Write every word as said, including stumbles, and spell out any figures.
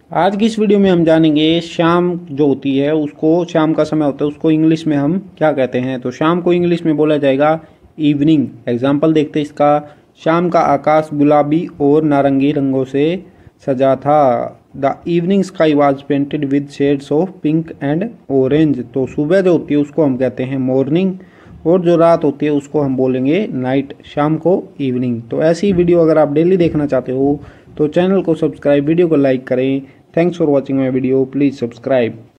आज की इस वीडियो में हम जानेंगे शाम जो होती है उसको, शाम का समय होता है उसको इंग्लिश में हम क्या कहते हैं। तो शाम को इंग्लिश में बोला जाएगा इवनिंग। एग्जाम्पल देखते हैं इसका। शाम का आकाश गुलाबी और नारंगी रंगों से सजा था। The evening sky was painted with shades of pink and orange. तो सुबह जो होती है उसको हम कहते हैं मॉर्निंग, और जो रात होती है उसको हम बोलेंगे नाइट, शाम को इवनिंग। तो ऐसी वीडियो अगर आप डेली देखना चाहते हो तो चैनल को सब्सक्राइब, वीडियो को लाइक करें। Thanks for watching my video, please subscribe.